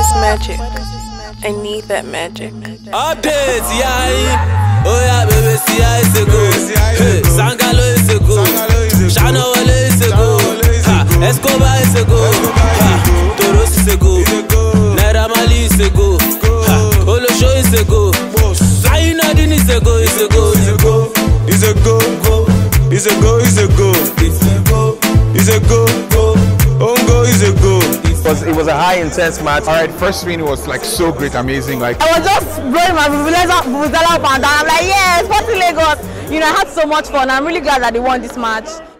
is magic. I need that magic. Updates, yeah. Oh yeah, baby, see how it's a go. Hey, Sangalo is a go. Shana Wale is a go. Escobar is a go. Toros is a go. Naira Mali is a go. Olosho is a go. Ayinadin is a go. Is a go. Is a go. Is a go. Is a go. Is a go. Ongo is a go. It was a high intense match. Alright, first win was like so great, amazing. Like I was just blowing my vuvuzela up and down. I'm like, yes, Sporting Lagos. You know, I had so much fun. I'm really glad that they won this match.